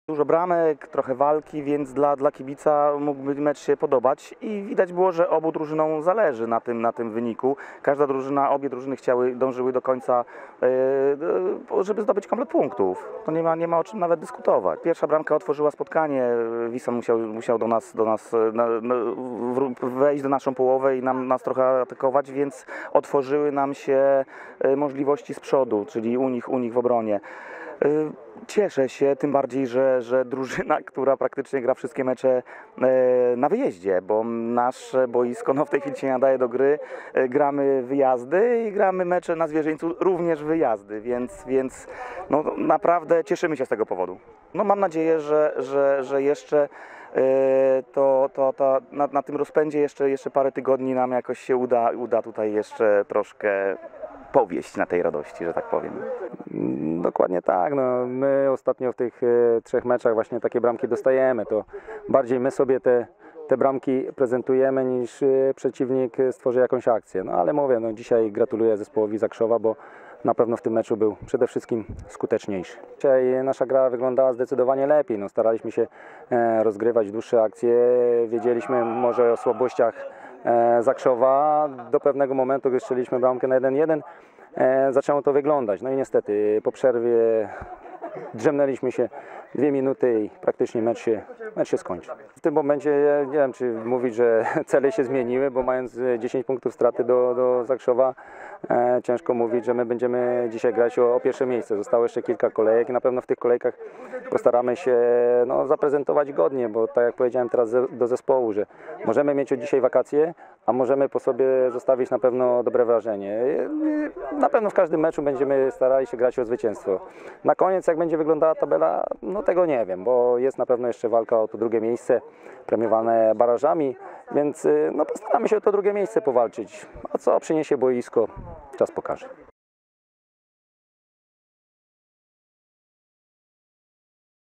Dużo bramek, trochę walki, więc dla kibica mógłby mecz się podobać i widać było, że obu drużynom zależy na tym wyniku. Obie drużyny dążyły do końca, żeby zdobyć komplet punktów. To nie ma o czym nawet dyskutować. Pierwsza bramka otworzyła spotkanie, Wisła musiał do nas wejść do naszą połowę i nas trochę atakować, więc otworzyły nam się możliwości z przodu, czyli u nich w obronie. Cieszę się, tym bardziej, że drużyna, która praktycznie gra wszystkie mecze na wyjeździe, bo nasze boisko w tej chwili się nie nadaje do gry. Gramy wyjazdy i gramy mecze na Zwierzyńcu również wyjazdy, więc naprawdę cieszymy się z tego powodu. Mam nadzieję, że jeszcze na tym rozpędzie jeszcze parę tygodni nam jakoś się uda tutaj jeszcze troszkę powieść na tej radości, że tak powiem. Dokładnie tak. My ostatnio w tych 3 meczach właśnie takie bramki dostajemy. To bardziej my sobie te bramki prezentujemy, niż przeciwnik stworzy jakąś akcję. Ale mówię, dzisiaj gratuluję zespołowi Zakrzowa, bo na pewno w tym meczu był przede wszystkim skuteczniejszy. Dzisiaj nasza gra wyglądała zdecydowanie lepiej. Staraliśmy się rozgrywać dłuższe akcje. Wiedzieliśmy może o słabościach Zakrzowa. Do pewnego momentu, gdy strzeliliśmy bramkę na 1-1, zaczęło to wyglądać. I niestety po przerwie drzemnęliśmy się 2 minuty i praktycznie mecz się skończył. W tym momencie nie wiem, czy mówić, że cele się zmieniły, bo mając 10 punktów straty do Zakrzowa, ciężko mówić, że my będziemy dzisiaj grać o pierwsze miejsce. Zostało jeszcze kilka kolejek i na pewno w tych kolejkach postaramy się zaprezentować godnie, bo tak jak powiedziałem teraz do zespołu, że możemy mieć od dzisiaj wakacje, a możemy po sobie zostawić na pewno dobre wrażenie. Na pewno w każdym meczu będziemy starali się grać o zwycięstwo. Na koniec, jak będzie wyglądała tabela, tego nie wiem, bo jest na pewno jeszcze walka o to drugie miejsce, premiowane barażami, więc postaramy się o to drugie miejsce powalczyć. A co przyniesie boisko, czas pokaże.